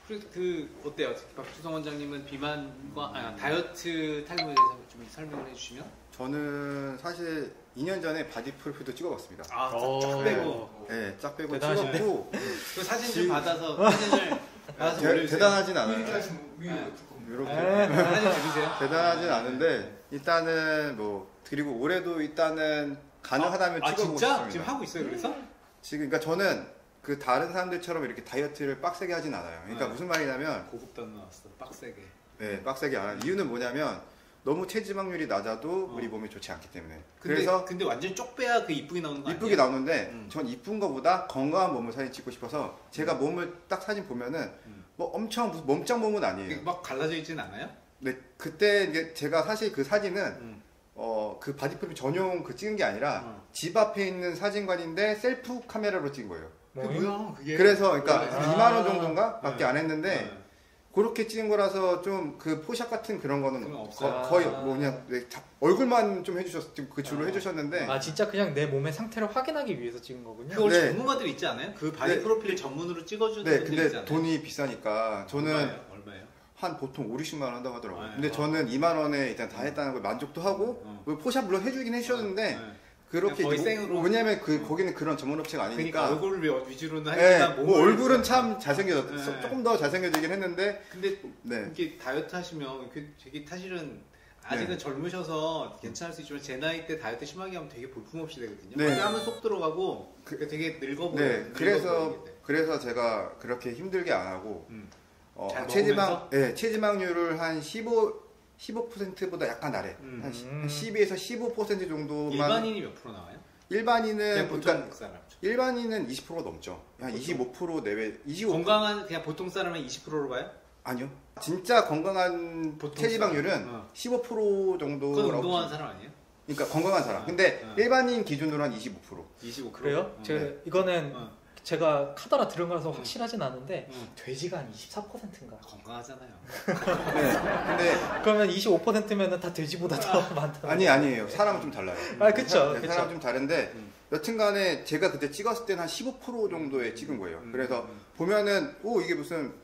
어때요? 박주성 원장님은 비만과 다이어트 탈모에 대해서 좀 설명을 해주시면? 저는 사실 2년 전에 바디 프로필도 찍어봤습니다. 쫙 빼고. 네, 쫙 빼고 대단하시네. 찍었고. 그 사진 좀 받아서 사진을 올려주세요. 대단하진 않아요. 이렇게 이렇게 사진 주세요. 대단하진 않은데 일단은 뭐 그리고 올해도 일단은 가능하다면 찍어보고 진짜? 싶습니다. 지금 하고 있어요, 그래서? 지금 그러니까 저는 그 다른 사람들처럼 이렇게 다이어트를 빡세게 하진 않아요. 그러니까 무슨 말이냐면 고급 단어 나왔어. 빡세게. 네, 빡세게 안 하는 이유는 뭐냐면 너무 체지방률이 낮아도 우리 몸에 좋지 않기 때문에. 근데 완전 쪽 빼야 그 이쁘게 나오는 거 아니에요? 이쁘게 나오는데 전 이쁜 거보다 건강한 몸을 사진 찍고 싶어서 제가 몸을 딱 사진 보면은 뭐 엄청 무슨 몸짱 몸은 아니에요. 막 갈라져 있진 않아요? 네, 그때 이제 제가 사실 그 사진은 그 바디 프로필 전용 그 찍은 게 아니라 집 앞에 있는 사진관인데 셀프 카메라로 찍은 거예요. 그게 뭐야? 그게 그래서 그러니까 2만 원 정도인가 밖에 안 했는데 그렇게 찍은 거라서 좀 그 포샵 같은 그런 거는 거의 뭐 그냥 얼굴만 좀 그 주로 해주셨는데 진짜 그냥 내 몸의 상태를 확인하기 위해서 찍은 거군요. 그 원래 전문가들 있지 않아요? 그 바디 프로필 전문으로 찍어주는 분들 근데 있잖아요. 돈이 비싸니까 저는 얼마예요? 한 보통 5, 60만 원 한다고 하더라고요. 근데 네. 저는 2만 원에 일단 다 했다는 걸 만족도 하고 포샵 물론 해주긴 해주셨는데 그렇게 거의 생으로. 왜냐면 거기는 그런 전문 업체가 아니니까. 그러니까 얼굴을 위주로는 하니까 하니까 뭐 얼굴은 참 잘생겨졌 조금 더 잘생겨지긴 했는데 근데 이게 다이어트 하시면 되게 사실은 아직은 젊으셔서 괜찮을 수 있지만 제 나이 때 다이어트 심하게 하면 되게 볼품없이 되거든요. 네. 하면 속 들어가고 되게 늙어 보여요. 그래서 제가 그렇게 힘들게 안 하고 잘 체지방률을 한 15%보다 약간 아래 한 12에서 15% 정도만. 일반인이 몇 프로 나와요? 일반인은 보통 사람. 일반인은 20%가 넘죠. 한 25% 내외. 25%. 건강한 그냥 보통 사람은 20%로 봐요? 아니요. 진짜 건강한 체지방률은 15% 정도라고. 그건 운동하는 사람 아니에요? 그러니까 건강한 사람. 근데 일반인 기준으로 한 25%. 25%. 그래요? 이거는 제가 카더라 들은 거라서 확실하진 않은데 돼지가 한 24%인가? 건강하잖아요. 근데 그러면 25%면은 다 돼지보다 더 많다. 아니에요. 사람은 좀 달라요. 그쵸. 사람은 좀 다른데 여튼간에 제가 그때 찍었을 때는 한 15% 정도에 찍은 거예요. 그래서 보면은 이게 무슨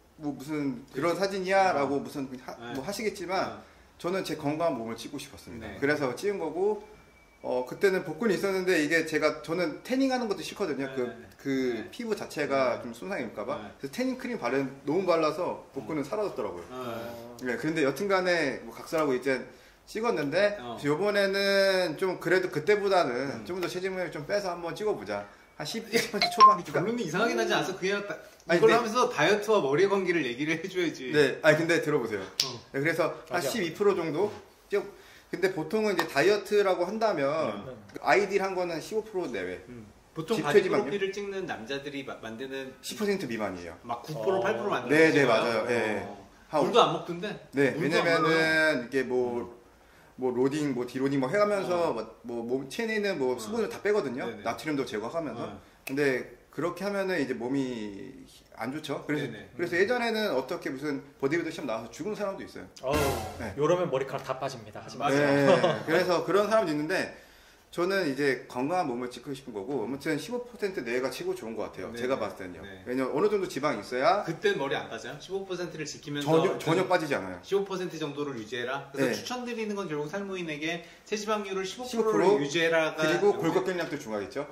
그런 사진이야라고 뭐 하시겠지만 저는 제 건강한 몸을 찍고 싶었습니다. 그래서 찍은 거고. 그때는 복근이 있었는데 이게 저는 태닝하는 것도 싫거든요. 피부 자체가 좀 손상일까봐. 그래서 태닝 크림 너무 발라서 복근은 사라졌더라고요. 그런데 여튼간에 뭐 각설하고 이제 찍었는데 이번에는 좀 그래도 그때보다는 좀 더 체지방을 좀 빼서 한번 찍어보자. 한 10% 초반. 결론이 이상하게 나지 않아서 그냥 이걸 하면서 다이어트와 머리의 관계를 얘기를 해줘야지. 네, 근데 들어보세요. 그래서 한 12% 정도 근데 보통은 이제 다이어트라고 한다면 아이디를 한 거는 15% 내외. 보통 바디 프로필을 찍는 남자들이 만드는 10% 미만이에요. 막 9%, 8% 만드는. 네, 맞아요. 물도 안 먹던데? 네, 왜냐면은 이게 뭐 로딩, 디로딩 해가면서 몸 체내는 수분을 다 빼거든요. 나트륨도 제거하면서. 근데 그렇게 하면은 이제 몸이 안 좋죠. 그래서 예전에는 어떻게 무슨 보디빌더 시험 나와서 죽은 사람도 있어요. 이러면 머리카락 다 빠집니다. 하지 마세요. 네, 그래서 그런 사람도 있는데 저는 이제 건강한 몸을 찍고 싶은 거고 아무튼 15% 내외가 최고 좋은 것 같아요. 제가 봤을 때는요. 왜냐면 어느 정도 지방이 있어야 그땐 머리 안 빠져요? 15%를 지키면서 전혀 빠지지 않아요. 15% 정도를 유지해라. 그래서 추천드리는 건 결국 산모인에게 체지방률을 15%를 유지해라가 그리고 골격근량도 중요하겠죠.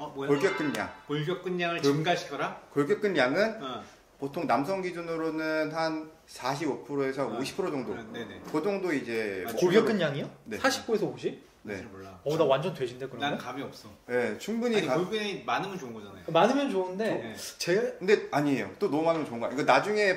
골격근량을 증가시켜라. 골격근량은 보통 남성 기준으로는 한 45%에서 50% 정도. 그 정도 이제 골격근량이요? 네. 45에서 50? 네. 몰라. 나 완전 돼지인데 그러면? 난 감이 없어. 네, 충분히. 골격근이 많으면 좋은 거잖아요. 많으면 좋은데 근데 아니에요. 또 너무 많으면 좋은 거야. 이거 나중에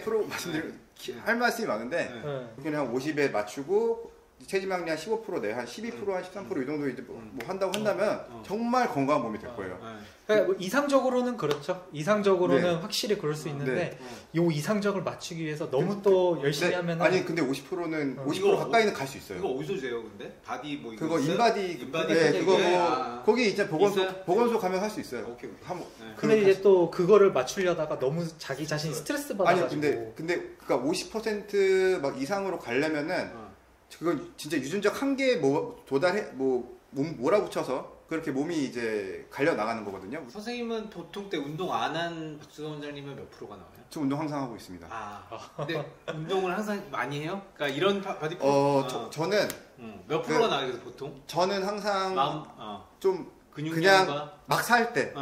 할 말씀이 많은데 그냥 한 50에 맞추고 체지방량 15% 내 한 12% 한 13% 이 정도 이제 뭐 한다고 한다면 정말 건강한 몸이 될 거예요. 그러니까 뭐 이상적으로는 그렇죠. 이상적으로는 확실히 그럴 수 있는데 요 이상적을 맞추기 위해서 너무 또 열심히 하면 근데 50%는 50% 가까이는 갈 수 있어요. 이거 어디서 재요, 근데? 바디 뭐 이거 그거 인바디. 네, 그거 거기 이제 보건소 가면 할 수 있어요. 오케이. 근데 이제 또 그거를 맞추려다가 너무 자기 자신이 스트레스 받아가지고. 근데 그러니까 50% 막 이상으로 가려면은 그건 진짜 유전적 한계에 몸 몰아붙여서 그렇게 몸이 이제 갈려 나가는 거거든요. 선생님은 보통 때 운동 안 한 박수건 원장님은 몇 프로가 나와요? 저 운동 항상 하고 있습니다. 근데 운동을 항상 많이 해요? 그러니까 이런 바디 저는 몇 프로가 나와요? 그래서 보통? 저는 항상 좀 근육량과 그냥 막 살 때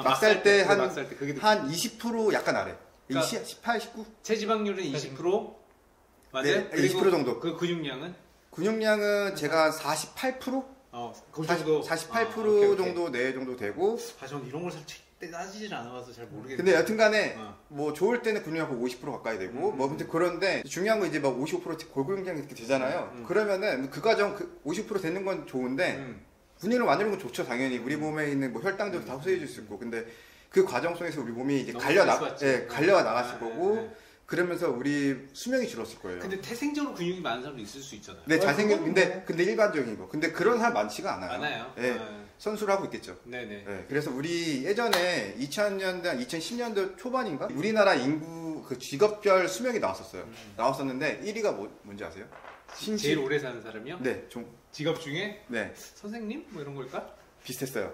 한 20% 약간 아래. 그러니까 18, 19? 체지방률은 20%? 맞아요? 네, 20% 정도. 그 근육량은? 근육량은 제가 48%? 그 정도. 48% 정도 내 정도 되고. 저는 이런 걸 살짝 따지질 않아봐서 잘 모르겠는데. 근데 여튼간에 뭐 좋을 때는 근육량 50% 가까이 되고 뭐 근데 그런데 중요한 건 이제 막 55% 골근육량이 이렇게 되잖아요. 그러면은 그 과정 50% 되는 건 좋은데 근육을 만드는 건 좋죠 당연히 우리 몸에 있는 뭐 혈당도 다 흡수해 줄 수 있고 근데 그 과정 속에서 우리 몸이 이제 갈려 나갔을 거고. 그러면서 우리 수명이 줄었을 거예요. 근데 태생적으로 근육이 많은 사람도 있을 수 있잖아요. 네, 잘생긴 근데 일반적인 거. 근데 그런 사람 많지가 않아요. 많아요. 네, 선수를 하고 있겠죠. 네네. 네, 그래서 우리 예전에 2000년대, 2010년도 초반인가 우리나라 인구 그 직업별 수명이 나왔었어요. 나왔었는데 1위가 뭔지 아세요? 제일 오래 사는 사람이요? 네, 직업 중에? 네. 선생님? 뭐 이런 걸까? 비슷했어요.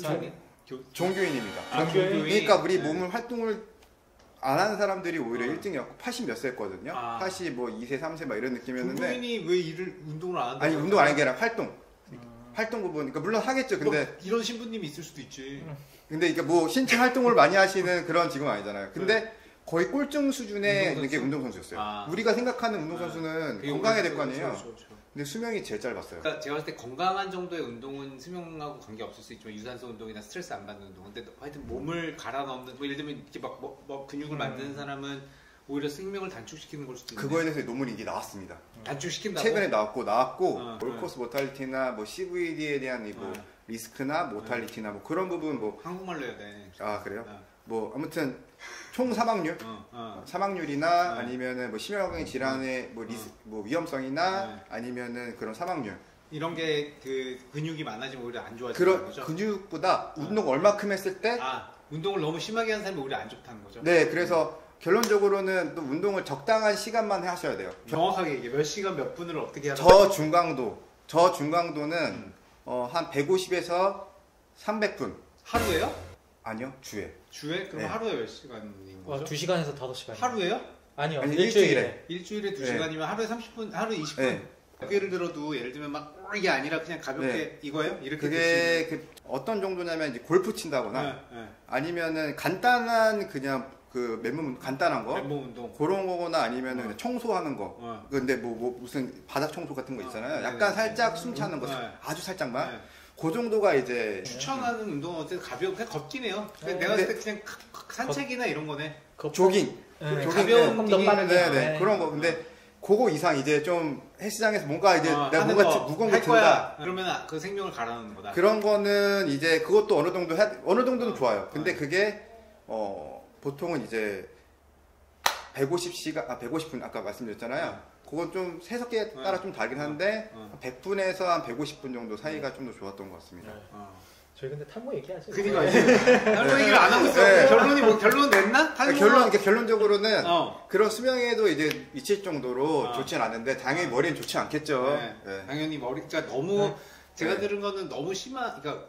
종교인입니다. 종교인. 그러니까 우리 몸을 활동을 안 하는 사람들이 오히려 1등이었고 80 몇 세였거든요. 80 뭐 2세, 3세 막 이런 느낌이었는데. 종교인이 왜 운동을 안 한다고? 아니 운동 안 하는 게 아니라 활동 부분. 그러니까 물론 하겠죠. 근데 이런 신부님이 있을 수도 있지. 근데 그러니까 뭐 신체 활동을 많이 하시는 그런 직업은 아니잖아요. 근데 거의 꼴등 수준의 이게 운동선수였어요. 우리가 생각하는 운동선수는 건강해야 될 거 아니에요. 그렇죠. 근데 수명이 제일 짧았어요. 그러니까 제가 봤을 때 건강한 정도의 운동은 수명하고 관계 없을 수 있지만 유산소 운동이나 스트레스 안 받는 운동. 근데 하여튼 몸을 갈아 넣는 뭐 예를 들면 이렇게 막 근육을 만드는 사람은 오히려 생명을 단축시키는 걸 수도 있는데. 그거에 대해서 논문이 이제 나왔습니다. 단축시킨다고? 최근에 나왔고 올코스 모탈리티나 뭐 CVD에 대한 뭐 리스크나 모탈리티나 뭐 그런 부분 뭐 한국말로 해야 돼. 그래요? 뭐 아무튼 총 사망률이나 아니면은 뭐 심혈관계 질환의 뭐 위험성이나 아니면은 그런 사망률 이런 게 그 근육이 많아지면 오히려 안 좋아지는 거죠. 근육보다 운동 얼마큼 했을 때 운동을 너무 심하게 한 사람이 오히려 안 좋다는 거죠. 네, 그래서 결론적으로는 또 운동을 적당한 시간만 하셔야 돼요. 정확하게 이게 몇 시간 몇 분을 어떻게 하라고? 저중강도는 한 150에서 300분. 하루에요? 아니요, 주에. 그럼 하루에 몇 시간인 거죠? 2시간에서 5시간. 하루에요? 아니요, 일주일에 2시간이면 하루에 30분, 하루에 20분. 예를 들어도 예를 들면 막 이게 아니라 그냥 가볍게 이거요? 이렇게 그게 어떤 정도냐면 이제 골프 친다거나 아니면은 간단한 그냥 그 간단한 거 맨몸 운동 그런 거거나 아니면은 그냥 청소하는 거. 근데 뭐 무슨 바닥 청소 같은 거 있잖아요. 약간 살짝 숨 차는 거 아주 살짝만. 그 정도가 이제 추천하는 운동은 어쨌든 가볍게 걷기네요. 내가 봤을 때 그냥 산책이나 이런 거네. 조깅. 가벼운 더 빠르게. 그런 거. 근데 그거 이상 이제 좀 헬스장에서 뭔가 이제 내가 뭔가 무거운 거 든다. 그러면 그 생명을 갈아넣는 거다. 그런 거는 이제 그것도 어느 정도는 좋아요. 근데 그게 보통은 이제 150시간 150분 아까 말씀드렸잖아요. 그건 좀 세석에 따라 좀 다르긴 한데 100분에서 한 150분 정도 사이가 좀 더 좋았던 것 같습니다. 저희 근데 탈모 얘기하죠. 그니까 탈모 얘기를 안 하고 있어. 결론은 냈나? 결론적으로는 그런 수명에도 이제 미칠 정도로 좋진 않은데 당연히 머리는 좋지 않겠죠. 당연히 그러니까 너무 제가 들은 거는 너무 그러니까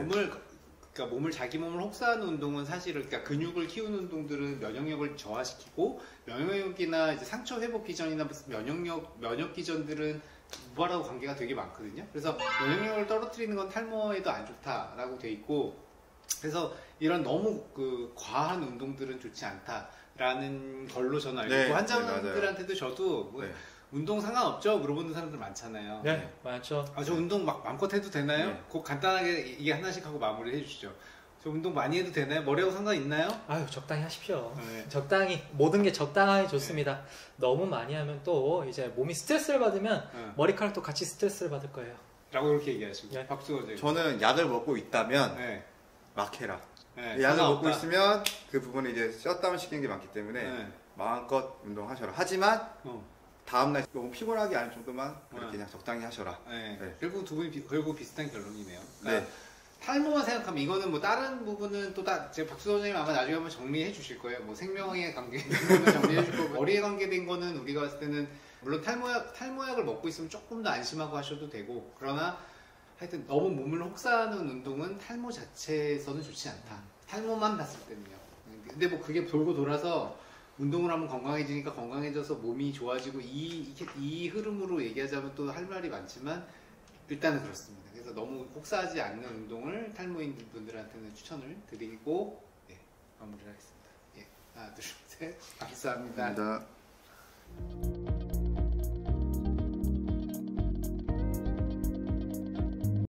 자기 몸을 혹사하는 운동은 사실은 그러니까 근육을 키우는 운동들은 면역력을 저하시키고 면역력이나 이제 상처 회복 기전이나 면역 기전들은 무발하고 관계가 되게 많거든요. 그래서 면역력을 떨어뜨리는 건 탈모에도 안 좋다라고 돼 있고 그래서 이런 너무 과한 운동들은 좋지 않다라는 걸로 저는 알고 있고 환자분들한테도 저도 운동 상관없죠? 물어보는 사람들 많잖아요. 네, 많죠. 저 운동 마음껏 해도 되나요? 꼭 간단하게 이게 하나씩 하고 마무리 해주시죠. 저 운동 많이 해도 되나요? 머리하고 상관 있나요? 적당히 하십시오. 적당히 모든 게 적당하게 좋습니다. 너무 많이 하면 또 이제 몸이 스트레스를 받으면 머리카락도 같이 스트레스를 받을 거예요. 라고 이렇게 얘기하시고 박수호 저는 약을 먹고 있다면 막 해라. 약을 먹고 있으면 그 부분을 이제 셧다운 시키는 게 많기 때문에 마음껏 운동하셔라. 하지만 다음날 너무 피곤하게 않을 정도만 그냥 적당히 하셔라. 결국 두 분이 결국 비슷한 결론이네요. 그러니까 탈모만 생각하면 이거는 뭐 다른 부분은 또 제가 박수 선생님 아마 나중에 한번 정리해 주실 거예요. 뭐 생명에 관계된 거는 정리해 줄 거고 머리에 관계된 거는 우리가 봤을 때는 물론 탈모약을 먹고 있으면 조금 더 안심하고 하셔도 되고 그러나 하여튼 너무 몸을 혹사하는 운동은 탈모 자체에서는 좋지 않다. 탈모만 봤을 때는요. 근데 뭐 그게 돌고 돌아서 운동을 하면 건강해지니까 건강해져서 몸이 좋아지고 이 흐름으로 얘기하자면 또 할 말이 많지만 일단은 그렇습니다. 그래서 너무 혹사하지 않는 운동을 탈모인 분들한테는 추천을 드리고 네, 마무리를 하겠습니다. 예, 하나, 둘, 셋. 감사합니다. 감사합니다.